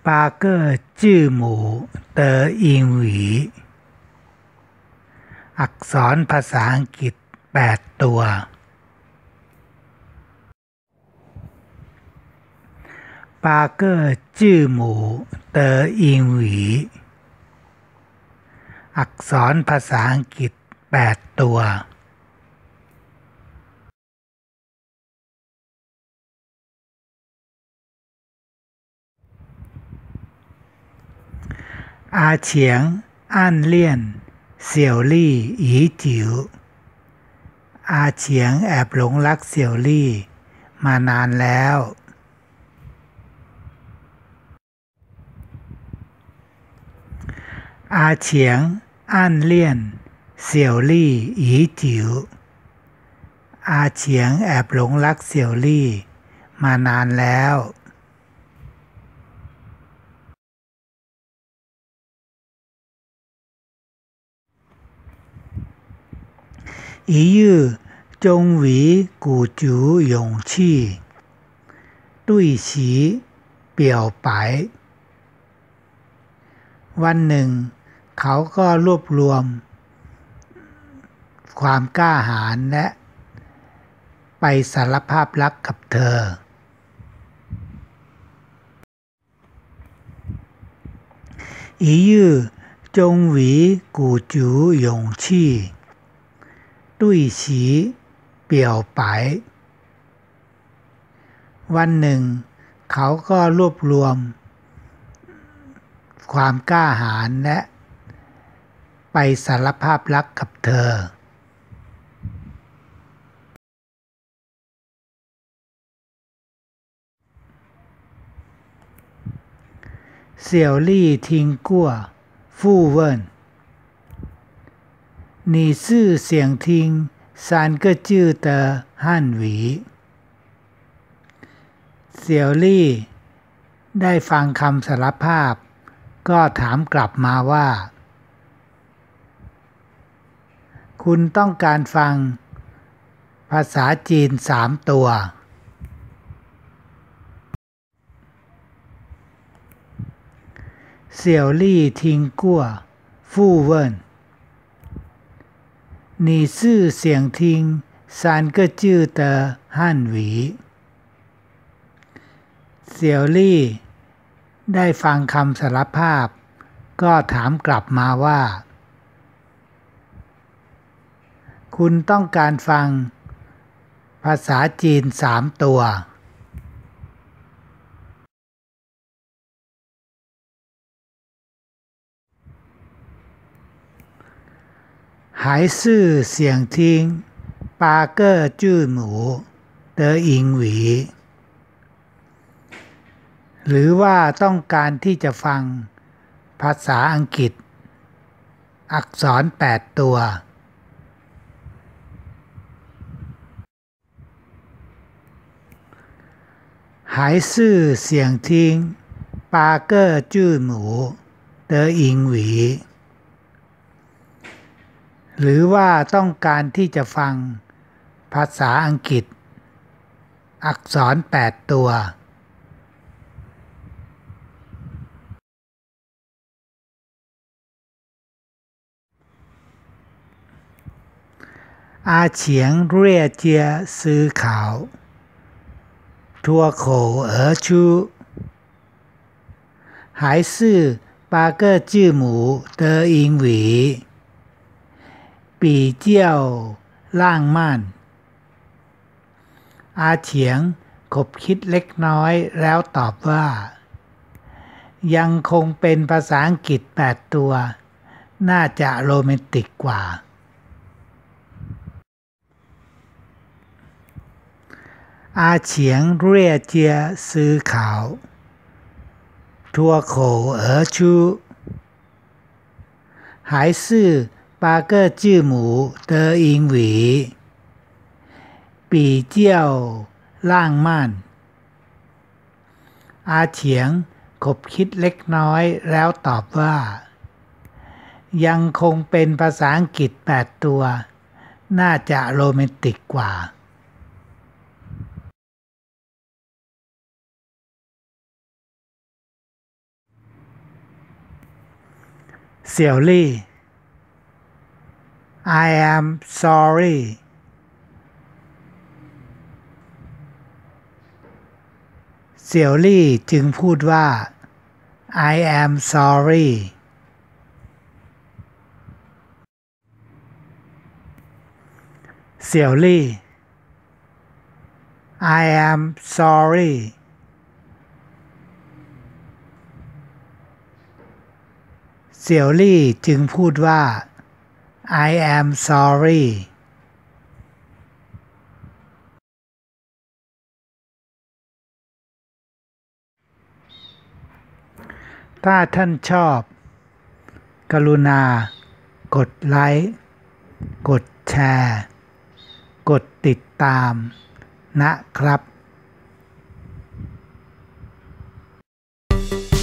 8个字母的英语อักษรภาษาอังกฤษ8ตัว8个字母的英语อักษรภาษาอังกฤษ8ตัวอาเฉียงอั้นเลี่ยนเสี่ยวลี่หยีจิ๋วอาเฉียงแอบหลงรักเสี่ยวลี่มานานแล้วอาเฉียงอั้นเลี่ยนเสี่ยวลี่หยีจิ๋วอาเฉียงแอบหลงรักเสี่ยวลี่มานานแล้ว一日终于鼓足勇气对其表白วันหนึ่งเขาก็รวบรวมความกล้าหาญและไปสารภาพรักกับเธอ一日终于鼓足勇气对其表白วันหนึ่งเขาก็รวบรวมความกล้าหาญและไปสารภาพรักกับเธอเสี่ยวลี่ทิงกั่วฟู่เวิน你是想听3个字的汉语เสี่ยวลี่ได้ฟังคำสารภาพก็ถามกลับมาว่าคุณต้องการฟังภาษาจีน3ตัวเสี่ยวลี่ทิงกั่วฟู่เวิน你是想听3个字的汉语เสี่ยวลี่ได้ฟังคำสารภาพก็ถามกลับมาว่าคุณต้องการฟังภาษาจีน3ตัว还是想听8个字母的英语หรือว่าต้องการที่จะฟังภาษาอังกฤษอักษร8ตัว还是想听8个字母的英语หรือว่าต้องการที่จะฟังภาษาอังกฤษอักษร8ตัวอาเฉียงเรียกเจียซื้อข่าว脱口而出还是8个字母的英语比较浪漫อาเฉียงขบคิดเล็กน้อยแล้วตอบว่ายังคงเป็นภาษาอังกฤษ8ตัวน่าจะโรแมนติกกว่าอาเฉียงเรียกเจียซื้อข่าว脱口而出还是8个字母的英语比较浪漫อาเฉียงขบคิดเล็กน้อยแล้วตอบว่ายังคงเป็นภาษาอังกฤษ8ตัวน่าจะโรแมนติกกว่าเสี่ยวลี่ I am sorry เสี่ยวลี่จึงพูดว่า I am sorry เสี่ยวลี่ I am sorry เสี่ยวลี่จึงพูดว่า I am sorry ถ้าท่านชอบกรุณากดไลค์กดแชร์กดติดตามนะครับ